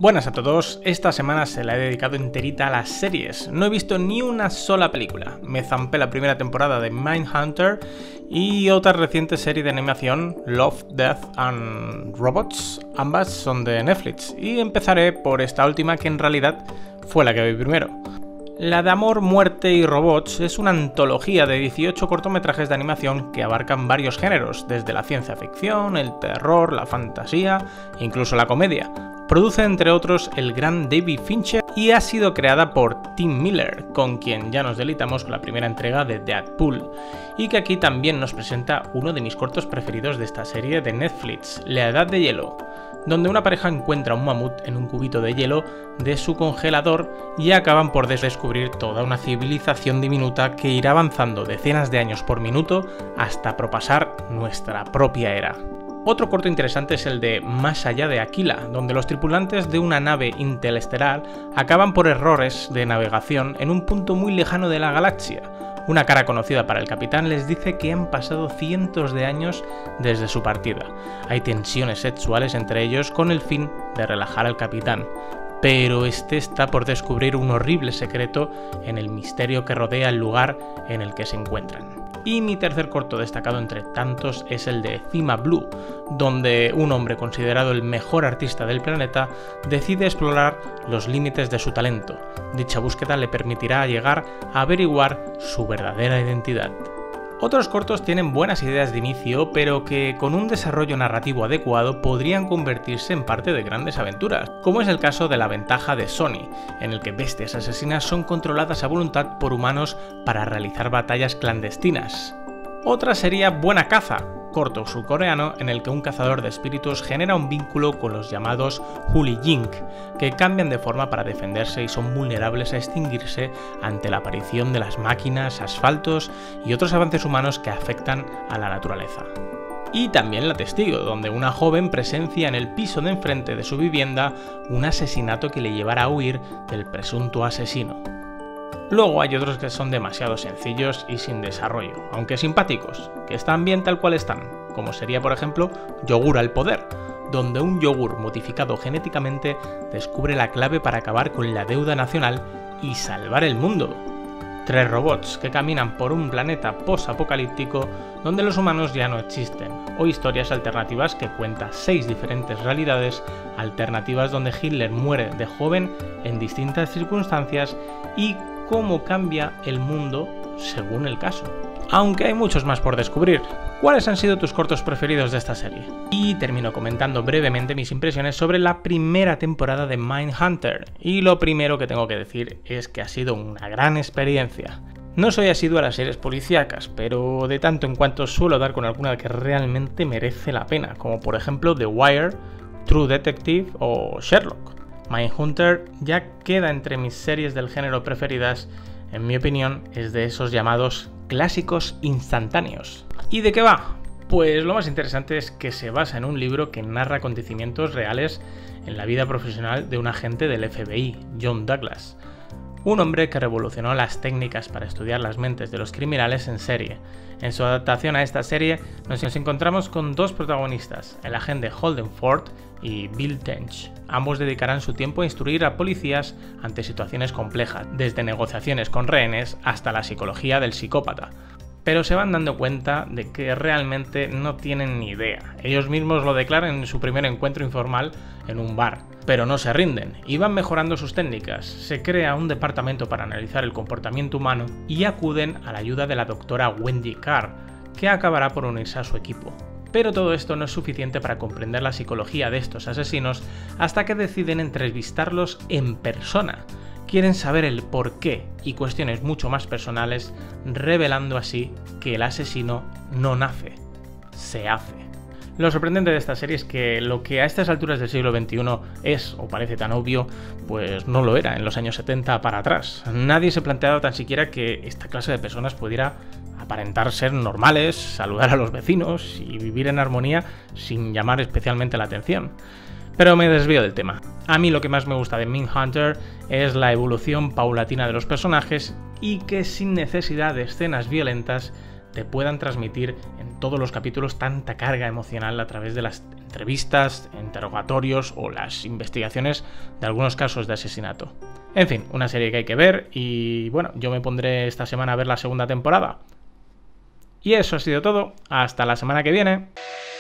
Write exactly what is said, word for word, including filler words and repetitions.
Buenas a todos, esta semana se la he dedicado enterita a las series. No he visto ni una sola película. Me zampé la primera temporada de Mindhunter y otra reciente serie de animación, Love, Death and Robots. Ambas son de Netflix y empezaré por esta última, que en realidad fue la que vi primero. La de Amor, Muerte y Robots es una antología de dieciocho cortometrajes de animación que abarcan varios géneros, desde la ciencia ficción, el terror, la fantasía e incluso la comedia. Produce entre otros el gran David Fincher y ha sido creada por Tim Miller, con quien ya nos deleitamos con la primera entrega de Deadpool, y que aquí también nos presenta uno de mis cortos preferidos de esta serie de Netflix, La Edad de Hielo, donde una pareja encuentra un mamut en un cubito de hielo de su congelador y acaban por descubrir toda una civilización diminuta que irá avanzando decenas de años por minuto hasta propasar nuestra propia era. Otro corto interesante es el de Más allá de Aquila, donde los tripulantes de una nave interestelar acaban por errores de navegación en un punto muy lejano de la galaxia. Una cara conocida para el capitán les dice que han pasado cientos de años desde su partida. Hay tensiones sexuales entre ellos con el fin de relajar al capitán, pero este está por descubrir un horrible secreto en el misterio que rodea el lugar en el que se encuentran. Y mi tercer corto destacado entre tantos es el de Cima Blue, donde un hombre considerado el mejor artista del planeta decide explorar los límites de su talento. Dicha búsqueda le permitirá llegar a averiguar su verdadera identidad. Otros cortos tienen buenas ideas de inicio, pero que con un desarrollo narrativo adecuado podrían convertirse en parte de grandes aventuras, como es el caso de La Ventaja de Sony, en el que bestias asesinas son controladas a voluntad por humanos para realizar batallas clandestinas. Otra sería Buena Caza, corto surcoreano en el que un cazador de espíritus genera un vínculo con los llamados Huli Jink, que cambian de forma para defenderse y son vulnerables a extinguirse ante la aparición de las máquinas, asfaltos y otros avances humanos que afectan a la naturaleza. Y también La Testigo, donde una joven presencia en el piso de enfrente de su vivienda un asesinato que le llevará a huir del presunto asesino. Luego hay otros que son demasiado sencillos y sin desarrollo, aunque simpáticos, que están bien tal cual están, como sería por ejemplo Yogur al Poder, donde un yogur modificado genéticamente descubre la clave para acabar con la deuda nacional y salvar el mundo. Tres robots que caminan por un planeta post-apocalíptico donde los humanos ya no existen, o historias alternativas que cuentan seis diferentes realidades alternativas donde Hitler muere de joven en distintas circunstancias y cómo cambia el mundo según el caso. Aunque hay muchos más por descubrir. ¿Cuáles han sido tus cortos preferidos de esta serie? Y termino comentando brevemente mis impresiones sobre la primera temporada de Mindhunter, y lo primero que tengo que decir es que ha sido una gran experiencia. No soy asiduo a las series policíacas, pero de tanto en cuanto suelo dar con alguna que realmente merece la pena, como por ejemplo The Wire, True Detective o Sherlock. Mindhunter ya queda entre mis series del género preferidas. En mi opinión es de esos llamados clásicos instantáneos. ¿Y de qué va? Pues lo más interesante es que se basa en un libro que narra acontecimientos reales en la vida profesional de un agente del F B I, John Douglas. Un hombre que revolucionó las técnicas para estudiar las mentes de los criminales en serie. En su adaptación a esta serie nos encontramos con dos protagonistas, el agente Holden Ford y Bill Tench. Ambos dedicarán su tiempo a instruir a policías ante situaciones complejas, desde negociaciones con rehenes hasta la psicología del psicópata. Pero se van dando cuenta de que realmente no tienen ni idea. Ellos mismos lo declaran en su primer encuentro informal en un bar, pero no se rinden y van mejorando sus técnicas. Se crea un departamento para analizar el comportamiento humano y acuden a la ayuda de la doctora Wendy Carr, que acabará por unirse a su equipo. Pero todo esto no es suficiente para comprender la psicología de estos asesinos hasta que deciden entrevistarlos en persona. Quieren saber el porqué y cuestiones mucho más personales, revelando así que el asesino no nace, se hace. Lo sorprendente de esta serie es que lo que a estas alturas del siglo veintiuno es o parece tan obvio, pues no lo era en los años setenta para atrás. Nadie se planteaba tan siquiera que esta clase de personas pudiera aparentar ser normales, saludar a los vecinos y vivir en armonía sin llamar especialmente la atención. Pero me desvío del tema. A mí lo que más me gusta de Mindhunter es la evolución paulatina de los personajes y que sin necesidad de escenas violentas te puedan transmitir en todos los capítulos tanta carga emocional a través de las entrevistas, interrogatorios o las investigaciones de algunos casos de asesinato. En fin, una serie que hay que ver y bueno, yo me pondré esta semana a ver la segunda temporada. Y eso ha sido todo, hasta la semana que viene.